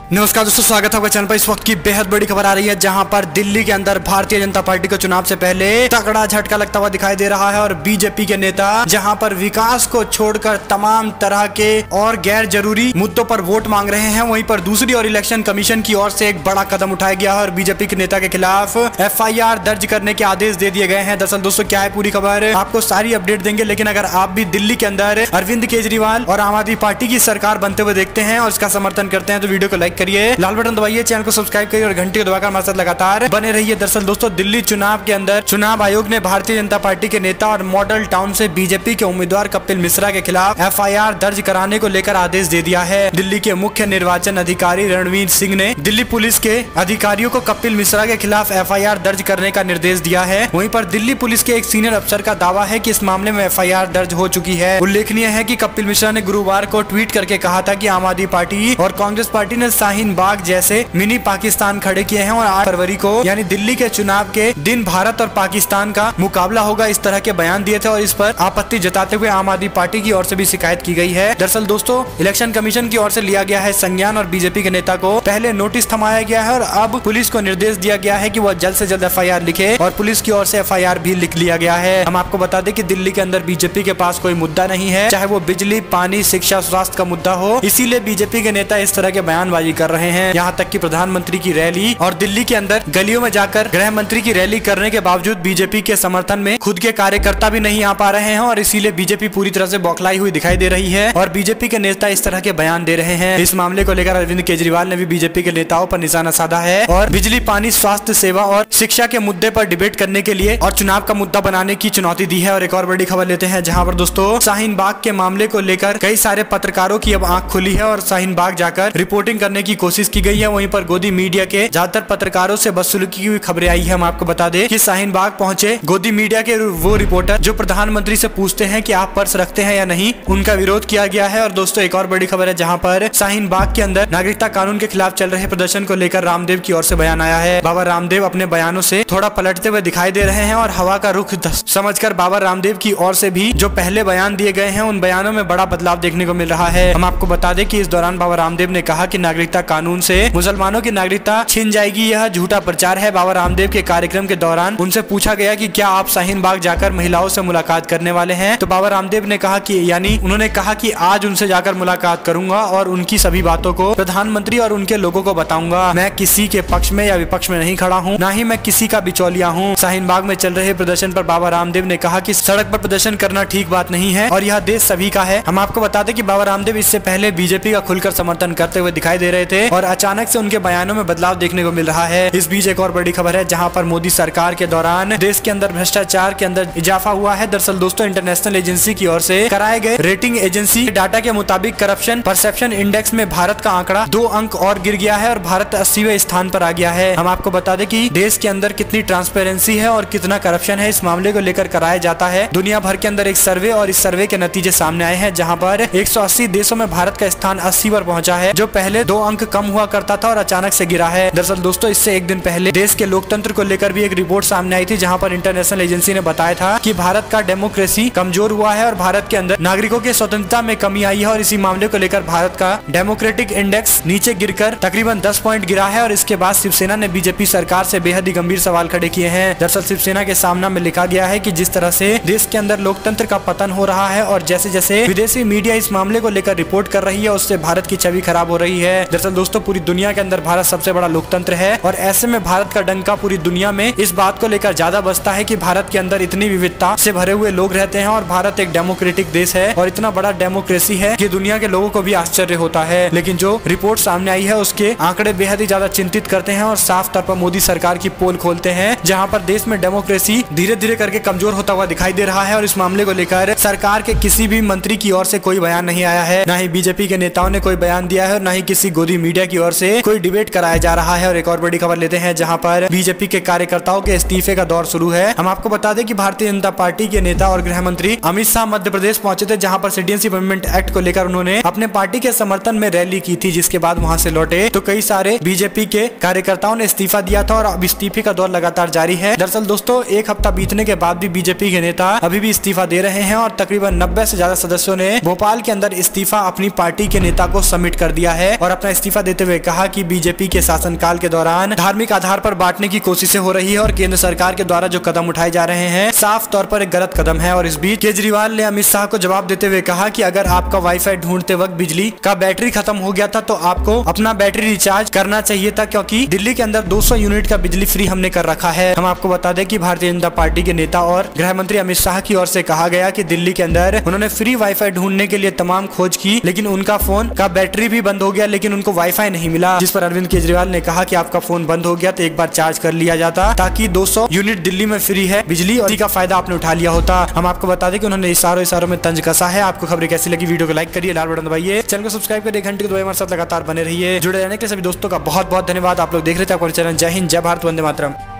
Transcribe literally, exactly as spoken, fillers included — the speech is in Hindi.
नमस्कार दोस्तों, स्वागत है आपका चैनल पर। इस वक्त की बेहद बड़ी खबर आ रही है, जहां पर दिल्ली के अंदर भारतीय जनता पार्टी को चुनाव से पहले तगड़ा झटका लगता हुआ दिखाई दे रहा है और बीजेपी के नेता जहां पर विकास को छोड़कर तमाम तरह के और गैर जरूरी मुद्दों पर वोट मांग रहे हैं, वहीं पर दूसरी ओर इलेक्शन कमीशन की ओर से एक बड़ा कदम उठाया गया है और बीजेपी के नेता के खिलाफ एफ आई आर दर्ज करने के आदेश दे दिए गए हैं। दरअसल दोस्तों क्या है पूरी खबर, आपको सारी अपडेट देंगे। लेकिन अगर आप भी दिल्ली के अंदर अरविंद केजरीवाल और आम आदमी पार्टी की सरकार बनते हुए देखते हैं और इसका समर्थन करते हैं तो वीडियो को लाइक करिए, लाल बटन दबाइए, चैनल को सब्सक्राइब करिए और घंटी को दबाकर हमारे साथ लगातार बने रहिए। दरअसल दोस्तों दिल्ली चुनाव के अंदर चुनाव आयोग ने भारतीय जनता पार्टी के नेता और मॉडल टाउन से बीजेपी के उम्मीदवार कपिल मिश्रा के खिलाफ एफ आई आर दर्ज कराने को लेकर आदेश दे दिया है। दिल्ली के मुख्य निर्वाचन अधिकारी रणवीर सिंह ने दिल्ली पुलिस के अधिकारियों को कपिल मिश्रा के खिलाफ एफ आई आर दर्ज करने का निर्देश दिया है। वहीं पर दिल्ली पुलिस के एक सीनियर अफसर का दावा है कि इस मामले में एफ आई आर दर्ज हो चुकी है। उल्लेखनीय है कि कपिल मिश्रा ने गुरुवार को ट्वीट करके कहा था कि आम आदमी पार्टी और कांग्रेस पार्टी ने शाहीन बाग जैसे मिनी पाकिस्तान खड़े किए हैं और आठ फरवरी को यानी दिल्ली के चुनाव के दिन भारत और पाकिस्तान का मुकाबला होगा, इस तरह के बयान दिए थे और इस पर आपत्ति जताते हुए आम आदमी पार्टी की ओर से भी शिकायत की गई है। दरअसल दोस्तों इलेक्शन कमीशन की ओर से लिया गया है संज्ञान और बीजेपी के नेता को पहले नोटिस थमाया गया है और अब पुलिस को निर्देश दिया गया है कि वह जल्द से जल्द एफ आई आर लिखे और पुलिस की ओर से एफ आई आर भी लिख लिया गया है। हम आपको बता दें कि दिल्ली के अंदर बीजेपी के पास कोई मुद्दा नहीं है, चाहे वो बिजली, पानी, शिक्षा, स्वास्थ्य का मुद्दा हो, इसीलिए बीजेपी के नेता इस तरह के बयानबाजी कर रहे हैं। यहाँ तक कि प्रधानमंत्री की रैली और दिल्ली के अंदर गलियों में जाकर गृह मंत्री की रैली करने के बावजूद बीजेपी के समर्थन में खुद के कार्यकर्ता भी नहीं आ पा रहे हैं और इसीलिए बीजेपी पूरी तरह से बौखलाई हुई दिखाई दे रही है और बीजेपी के नेता इस तरह के बयान दे रहे हैं। इस मामले को लेकर अरविंद केजरीवाल ने भी बीजेपी के नेताओं पर निशाना साधा है और बिजली, पानी, स्वास्थ्य सेवा और शिक्षा के मुद्दे पर डिबेट करने के लिए और चुनाव का मुद्दा बनाने की चुनौती दी है। और एक और बड़ी खबर लेते हैं, जहाँ पर दोस्तों शाहीन बाग के मामले को लेकर कई सारे पत्रकारों की अब आंख खुली है और शाहीन बाग जाकर रिपोर्टिंग करने की कोशिश की गई है। वहीं पर गोदी मीडिया के ज्यादातर पत्रकारों से बदसलूकी की खबरें आई है। हम आपको बता दें कि शाहीन बाग पहुंचे गोदी मीडिया के वो रिपोर्टर जो प्रधानमंत्री से पूछते हैं कि आप पर्स रखते हैं या नहीं, उनका विरोध किया गया है। और दोस्तों एक और बड़ी खबर है, जहां पर शाहीन बाग के अंदर नागरिकता कानून के खिलाफ चल रहे प्रदर्शन को लेकर रामदेव की ओर से बयान आया है। बाबा रामदेव अपने बयानों से थोड़ा पलटते हुए दिखाई दे रहे हैं और हवा का रुख समझकर बाबा रामदेव की ओर से भी जो पहले बयान दिए गए हैं उन बयानों में बड़ा बदलाव देखने को मिल रहा है। हम आपको बता दें कि इस दौरान बाबा रामदेव ने कहा कि नागरिकता कानून से मुसलमानों की नागरिकता छिन जाएगी, यह झूठा प्रचार है। बाबा रामदेव के कार्यक्रम के दौरान उनसे पूछा गया कि क्या आप शाहीन बाग जाकर महिलाओं से मुलाकात करने वाले हैं, तो बाबा रामदेव ने कहा कि यानी उन्होंने कहा कि आज उनसे जाकर मुलाकात करूंगा और उनकी सभी बातों को प्रधानमंत्री और उनके लोगों को बताऊंगा। मैं किसी के पक्ष में या विपक्ष में नहीं खड़ा हूं, ना ही मैं किसी का बिचौलिया हूं। शाहीन बाग में चल रहे प्रदर्शन पर बाबा रामदेव ने कहा कि सड़क पर प्रदर्शन करना ठीक बात नहीं है और यह देश सभी का है। हम आपको बता दें कि बाबा रामदेव इससे पहले बीजेपी का खुलकर समर्थन करते हुए दिखाई दे रहे थे और अचानक से उनके बयानों में बदलाव देखने को मिल रहा है। इस बीच एक और बड़ी खबर है, जहां पर मोदी सरकार के दौरान देश के अंदर भ्रष्टाचार के अंदर इजाफा हुआ है। दरअसल दोस्तों इंटरनेशनल एजेंसी की ओर से कराए गए रेटिंग एजेंसी डाटा के मुताबिक करप्शन परसेप्शन इंडेक्स में भारत का आंकड़ा दो अंक और गिर गया है और भारत अस्सीवें स्थान पर आ गया है। हम आपको बता दें कि देश के अंदर कितनी ट्रांसपेरेंसी है और कितना करप्शन है, इस मामले को लेकर कराया जाता है दुनिया भर के अंदर एक सर्वे और इस सर्वे के नतीजे सामने आए हैं, जहाँ पर एक सौ अस्सी देशों में भारत का स्थान अस्सी पर पहुंचा है, जो पहले दो अंक कम हुआ करता था और अचानक से गिरा है। दरअसल दोस्तों इससे एक दिन पहले देश के लोकतंत्र को लेकर भी एक रिपोर्ट सामने आई थी, जहां पर इंटरनेशनल एजेंसी ने बताया था कि भारत का डेमोक्रेसी कमजोर हुआ है और भारत के अंदर नागरिकों की स्वतंत्रता में कमी आई है और इसी मामले को लेकर भारत का डेमोक्रेटिक इंडेक्स नीचे गिरकर तकरीबन दस पॉइंट गिरा है। और इसके बाद शिवसेना ने बीजेपी सरकार से बेहद ही गंभीर सवाल खड़े किए हैं। दरअसल शिवसेना के सामने में लिखा गया है कि जिस तरह से देश के अंदर लोकतंत्र का पतन हो रहा है और जैसे जैसे विदेशी मीडिया इस मामले को लेकर रिपोर्ट कर रही है उससे भारत की छवि खराब हो रही है। दरअसल दोस्तों पूरी दुनिया के अंदर भारत सबसे बड़ा लोकतंत्र है और ऐसे में भारत का डंका पूरी दुनिया में इस बात को लेकर ज्यादा बसता है कि भारत के अंदर इतनी विविधता से भरे हुए लोग रहते हैं और भारत एक डेमोक्रेटिक देश है और इतना बड़ा डेमोक्रेसी है कि दुनिया के लोगों को भी आश्चर्य होता है। लेकिन जो रिपोर्ट सामने आई है उसके आंकड़े बेहद ही ज्यादा चिंतित करते हैं और साफ तौर पर मोदी सरकार की पोल खोलते हैं, जहां पर देश में डेमोक्रेसी धीरे धीरे करके कमजोर होता हुआ दिखाई दे रहा है और इस मामले को लेकर सरकार के किसी भी मंत्री की ओर से कोई बयान नहीं आया है, न ही बीजेपी के नेताओं ने कोई बयान दिया है और न ही किसी गोदी मीडिया की ओर से कोई डिबेट कराया जा रहा है। और एक और बड़ी खबर लेते हैं, जहां पर बीजेपी के कार्यकर्ताओं के इस्तीफे का दौर शुरू है। हम आपको बता दें कि भारतीय जनता पार्टी के नेता और गृह मंत्री अमित शाह मध्य प्रदेश पहुंचे थे, जहां पर सिटीजनशिप अमेंडमेंट एक्ट को लेकर उन्होंने अपने पार्टी के समर्थन में रैली की थी, जिसके बाद वहां से लौटे तो कई सारे बीजेपी के कार्यकर्ताओं ने इस्तीफा दिया था और अब इस्तीफे का दौर लगातार जारी है। दरअसल दोस्तों एक हफ्ता बीतने के बाद भी बीजेपी के नेता अभी भी इस्तीफा दे रहे हैं और तकरीबन नब्बे से ज्यादा सदस्यों ने भोपाल के अंदर इस्तीफा अपनी पार्टी के नेता को सबमिट कर दिया है और अपना इस्तीफा देते हुए कहा कि बीजेपी के शासनकाल के दौरान धार्मिक आधार पर बांटने की कोशिशें हो रही है और केंद्र सरकार के द्वारा जो कदम उठाए जा रहे हैं साफ तौर पर एक गलत कदम है। और इस बीच केजरीवाल ने अमित शाह को जवाब देते हुए कहा कि अगर आपका वाईफाई ढूंढते वक्त बिजली का बैटरी खत्म हो गया था तो आपको अपना बैटरी रिचार्ज करना चाहिए था, क्योंकि दिल्ली के अंदर दो सौ यूनिट का बिजली फ्री हमने कर रखा है। हम आपको बता दें कि भारतीय जनता पार्टी के नेता और गृह मंत्री अमित शाह की ओर से कहा गया कि दिल्ली के अंदर उन्होंने फ्री वाईफाई ढूंढने के लिए तमाम खोज की, लेकिन उनका फोन का बैटरी भी बंद हो गया, लेकिन उनको वाईफाई नहीं मिला। जिस पर अरविंद केजरीवाल ने कहा कि आपका फोन बंद हो गया तो एक बार चार्ज कर लिया जाता, ताकि दो सौ यूनिट दिल्ली में फ्री है बिजली और इसी का फायदा आपने उठा लिया होता। हम आपको बता दें कि उन्होंने इशारों इशारों में तंज कसा है। आपको खबरें कैसी लगी, वीडियो को लाइक करिए, लाल बटन दबाइए, चैनल को सब्सक्राइब करिए, घंटे को दबाइए, हमारे साथ लगातार बने रहिए। जुड़े रहने के लिए सभी दोस्तों का बहुत बहुत धन्यवाद। आप लोग देख रहे थे आपका चैनल। जय हिंद, जय भारत, वंदे मातरम।